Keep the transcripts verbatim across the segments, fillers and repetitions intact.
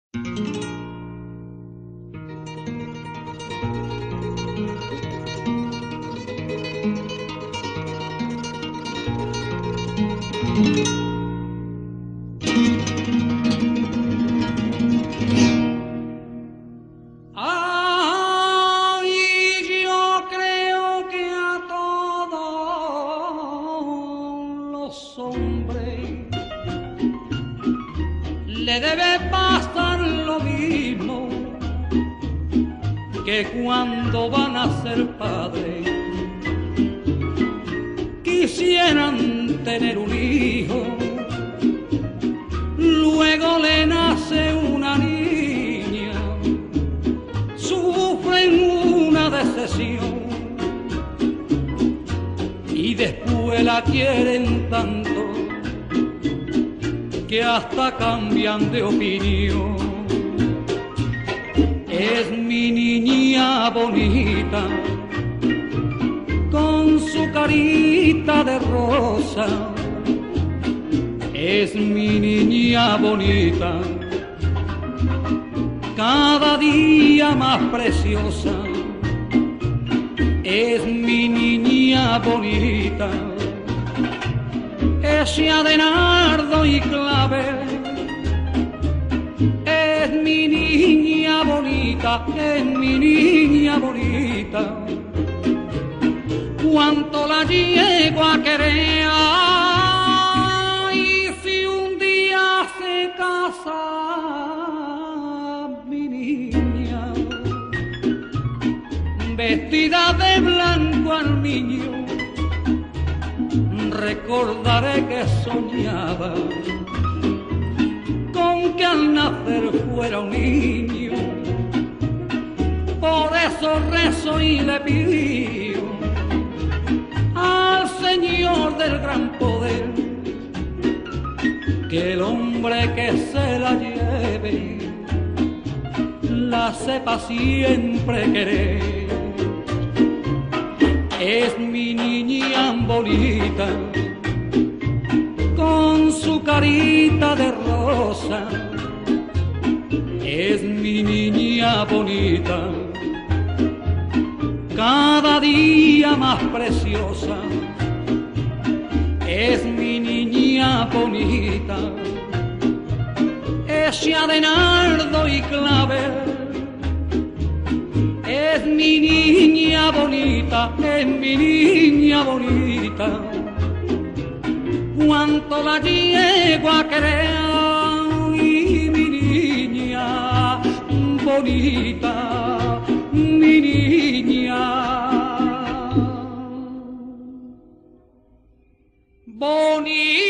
Le debe pasar lo mismo que cuando van a ser padres. Quisieran tener un hijo, luego le nace una niña, sufren una decepción y después la quieren tanto que hasta cambian de opinión. Es mi niña bonita, con su carita de rosa. Es mi niña bonita, cada día más preciosa. Es mi niña bonita, ella de nardo y clavel. Es mi niña bonita, es mi niña bonita. Cuánto la llego a querer. Y si un día se casa mi niña, vestida de blanco al niño, recordaré que soñaba con que al nacer fuera un niño. Por eso rezo y le pido al Señor del gran poder que el hombre que se la lleve la sepa siempre querer. Es mi niña bonita, con su carita de rosa. Es mi niña bonita, cada día más preciosa. Es mi niña bonita, ella de nardo y clavel. Es mi niña bonita, es mi niña bonita. Cuánto la llego a querer. Y mi niña bonita, mi niña bonita.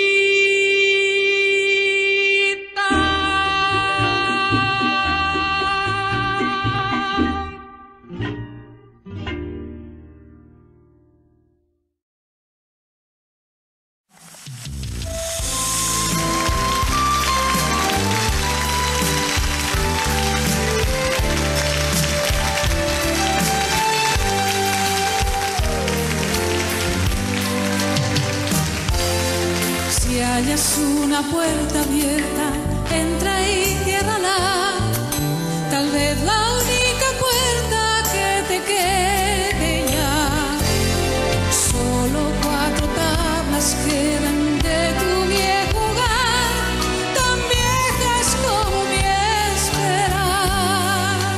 Si hallas una puerta abierta, entra y ciérrala. Tal vez la única puerta que te quede ya. Solo cuatro tablas quedan de tu viejo hogar, tan viejas como mi esperar.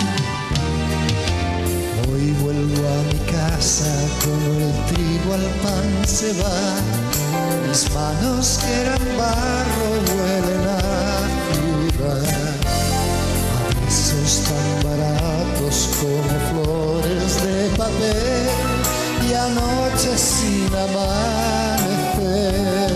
Hoy vuelvo a mi casa, como el trigo al pan se va. Mis manos que eran barro huelen a ciudad, a besos tan baratos como flores de papel y a noches sin amanecer.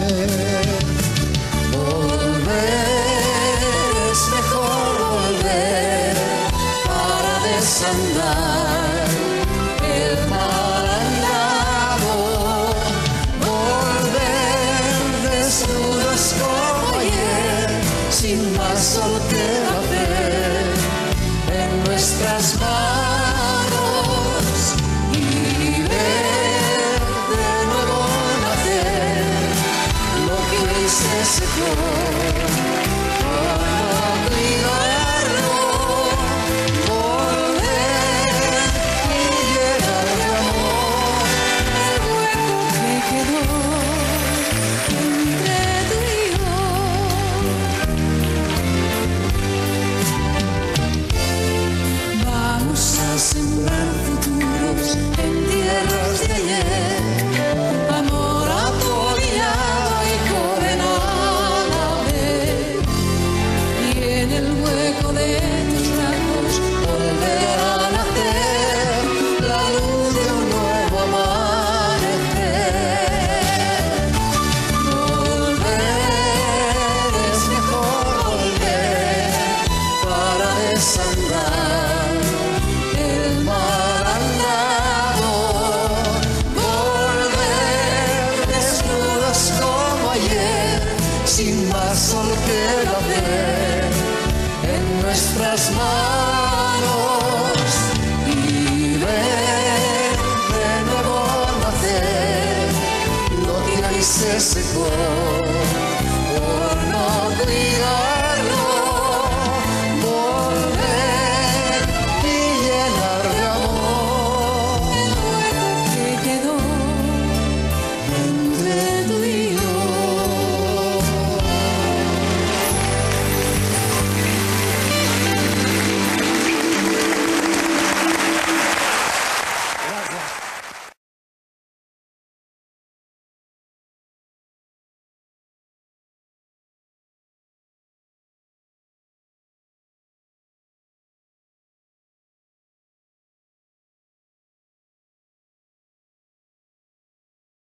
Volver es mejor volver para desandar el mal andado. Desnudos como ayer, sin más sol que la fe en nuestras manos, y ver de nuevo nacer lo que hoy se secó cuando olvidó. de tus rasgos volverá a nacer la luz de un nuevo amanecer. Volver es mejor volver para desandar el mal andado, volver desnudos como ayer, sin más sol que la fe en nuestras manos, y ver de nuevo nacer lo que ahí se secó.